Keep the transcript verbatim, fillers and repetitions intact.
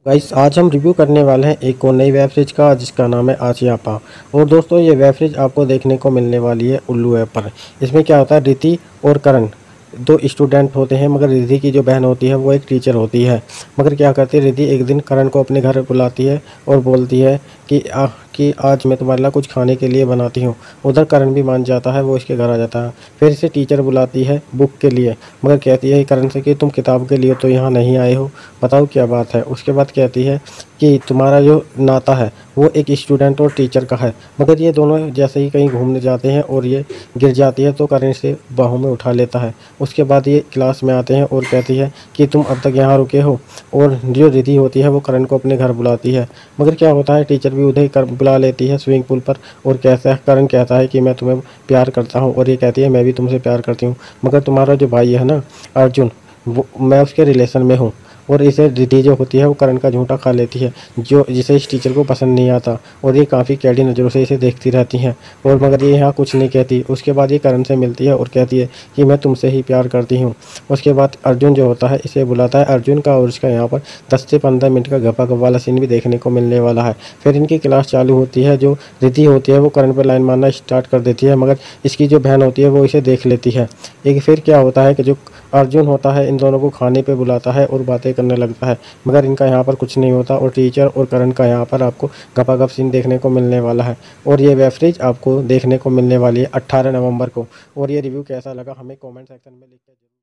Guys आज हम review करने वाले हैं एक और नई वेब सीरीज का जिसका नाम है आसियापा। और दोस्तों ये वेब सीरीज आपको देखने को मिलने वाली है उल्लू ऐप पर। इसमें क्या होता है, रिति और करण दो स्टूडेंट होते हैं, मगर रिद्धि की जो बहन होती है वो एक टीचर होती है। मगर क्या करती है, रिद्धि एक दिन करण को अपने घर बुलाती है और बोलती है कि आ, कि आज मैं तुम्हारे लिए कुछ खाने के लिए बनाती हूँ। उधर करण भी मान जाता है, वो इसके घर आ जाता है। फिर इसे टीचर बुलाती है बुक के लिए, मगर कहती है करण से कि तुम किताब के लिए तो यहाँ नहीं आए हो, बताओ क्या बात है। उसके बाद कहती है कि तुम्हारा जो नाता है वो एक स्टूडेंट और टीचर का है। मगर ये दोनों जैसे ही कहीं घूमने जाते हैं और ये गिर जाती है तो करण से बाहों में उठा लेता है। उसके बाद ये क्लास में आते हैं और कहती है कि तुम अब तक यहाँ रुके हो। और जो रिद्धि होती है वो करण को अपने घर बुलाती है। मगर क्या होता है, टीचर भी उधर कर बुला लेती है स्विमिंग पूल पर। और कहता है, करण कहता है कि मैं तुम्हें प्यार करता हूँ, और ये कहती है मैं भी तुमसे प्यार करती हूँ, मगर तुम्हारा जो भाई है ना अर्जुन, वो मैं उसके रिलेशन में हूँ। और इसे रिद्धि जो होती है वो करण का झूठा खा लेती है, जो जिसे इस टीचर को पसंद नहीं आता। और ये काफ़ी कैडी नज़रों से इसे देखती रहती हैं। और मगर ये यहाँ कुछ नहीं कहती। उसके बाद ये करण से मिलती है और कहती है कि मैं तुमसे ही प्यार करती हूँ। उसके बाद अर्जुन जो होता है इसे बुलाता है। अर्जुन का और उसका यहाँ पर दस से पंद्रह मिनट का गपा गप वाला सीन भी देखने को मिलने वाला है। फिर इनकी क्लास चालू होती है। जो रिद्धि होती है वो करण पर लाइन मारना स्टार्ट कर देती है, मगर इसकी जो बहन होती है वो इसे देख लेती है। एक फिर क्या होता है कि जो अर्जुन होता है इन दोनों को खाने पे बुलाता है और बातें करने लगता है, मगर इनका यहाँ पर कुछ नहीं होता। और टीचर और करण का यहाँ पर आपको गपागप सीन देखने को मिलने वाला है। और ये वेब सीरीज आपको देखने को मिलने वाली है अट्ठारह नवंबर को। और ये रिव्यू कैसा लगा हमें कमेंट सेक्शन में लिख के